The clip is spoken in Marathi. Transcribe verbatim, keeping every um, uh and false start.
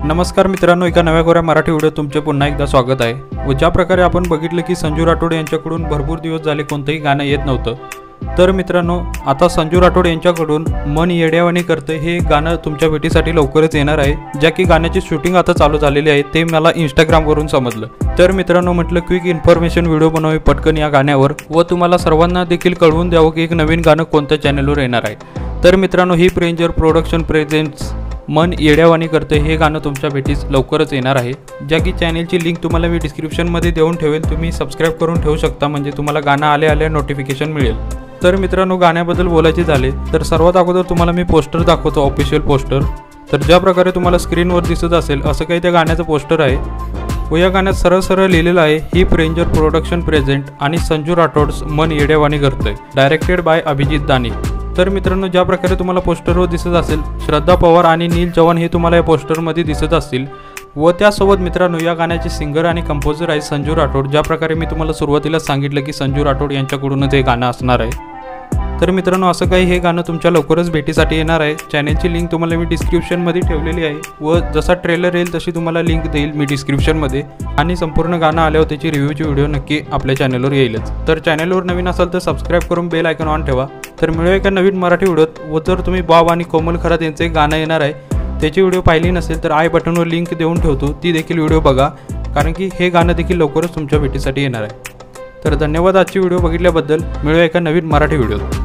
नमस्कार मित्रांनो, एका नव्या कोऱ्या मराठी व्हिडिओ तुमचे पुन्हा एकदा स्वागत आहे। व ज्या प्रकारे आपण बघितलं की संजू राठोड यांच्याकडून भरपूर दिवस झाले कोणतेही गाणं येत नव्हतं, तर मित्रांनो आता संजू राठोड यांच्याकडून मन येड्यावानी करतय हे गाणं तुमच्या भेटीसाठी लवकरच येणार आहे। ज्या की गाण्याची शूटिंग आता चालू झालेली आहे ते मला इंस्टाग्राम वरून समजलं। तर मित्रांनो म्हटलं क्विक इन्फॉर्मेशन व्हिडिओ बनवावी पटकन या गाण्यावर व तुम्हाला सर्वांना देखील कळवून द्यावं की एक नवीन गाणं कोणत्या चॅनलवर येणार आहे। तर मित्रांनो ही प्रेंजर प्रोडक्शन प्रेझेंट्स मन येड्यावानी करते हे गाणं तुमच्या भेटीस लवकरच येणार आहे। ज्या की चॅनलची लिंक तुम्हाला मी डिस्क्रिप्शनमध्ये देऊन ठेवेल, तुम्ही सबस्क्राइब करून ठेवू शकता म्हणजे तुम्हाला गाणं आले आले नोटिफिकेशन मिळेल। तर मित्रांनो गाण्याबद्दल बोलायचे झाले तर सर्वात अगोदर तुम्हाला मी पोस्टर दाखवतो, ऑफिशियल पोस्टर। तर ज्या प्रकारे तुम्हाला स्क्रीनवर दिसत असेल असं काही त्या गाण्याचं पोस्टर आहे व या गाण्यात सरळ सरळ लिहिलेलं आहे ही प्रेंजर प्रोडक्शन प्रेझेंट आणि संजू राठोड्स मन येड्यावानी करतय, डायरेक्टेड बाय अभिजित दानी। तर मित्रांनो ज्या प्रकारे तुम्हाला पोस्टरवर दिसत असेल श्रद्धा पवार आणि नील चव्हाण हे तुम्हाला या पोस्टरमध्ये दिसत असतील व त्यासोबत मित्रांनो या गाण्याचे सिंगर आणि कंपोजर आहे संजू राठोड। ज्या प्रकारे मी तुम्हाला सुरुवातीला सांगितलं की संजू राठोड यांच्याकडूनच हे गाणं असणार आहे। तर मित्रांनो असं काही हे गाणं तुमच्या लवकरच भेटीसाठी येणार आहे। चॅनलची लिंक तुम्हाला मी डिस्क्रिप्शनमध्ये ठेवलेली आहे व जसा ट्रेलर येईल तशी तुम्हाला लिंक देईल मी डिस्क्रिप्शनमध्ये, आणि संपूर्ण गाणं आल्यावर त्याची रिव्ह्यूची व्हिडिओ नक्की आपल्या चॅनलवर येईलच। तर चॅनलवर नवीन असाल तर सबस्क्राइब करून बेल आयकॉन ऑन ठेवा। तर मिळूया एका नवीन मराठी व्हिडिओत। व जर तुम्ही बॉब आणि कोमल खरात यांचं एक गाणं येणार आहे त्याची व्हिडिओ पाहिली नसेल तर आय बटनवर लिंक देऊन ठेवतो, ती देखील व्हिडिओ बघा कारण की हे गाणं देखील लवकरच तुमच्या भेटीसाठी येणार आहे। तर धन्यवाद आजची व्हिडिओ बघितल्याबद्दल। मिळूया एका नवीन मराठी व्हिडिओत।